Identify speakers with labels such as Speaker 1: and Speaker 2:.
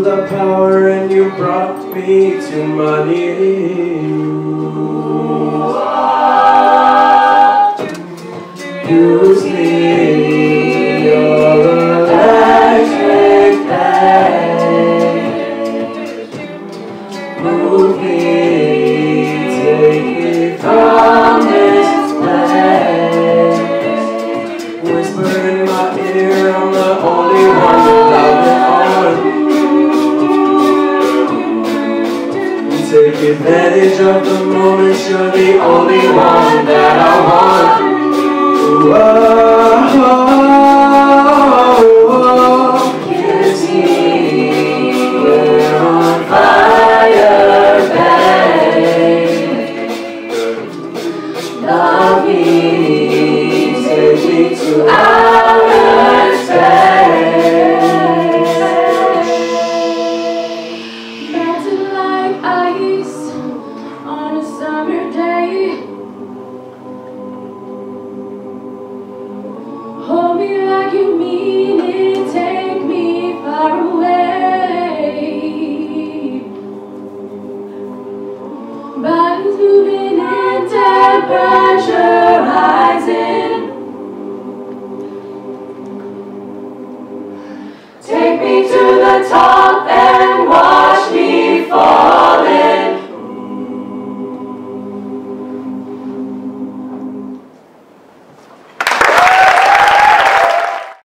Speaker 1: to the power and you brought me to my knees. Use me, your electric pain. Move me, take me from this place. Whisper in my ear, I'm the only one without it on. Take advantage of the moment, you're the only one that I want. Whoa, kiss me, we're on fire, babe. Love me, take me to outer space. Melted like ice on a summer day. Hold me like you mean it, take me far away. Bodies moving in, temperature rising. Take me to the top and watch me fall.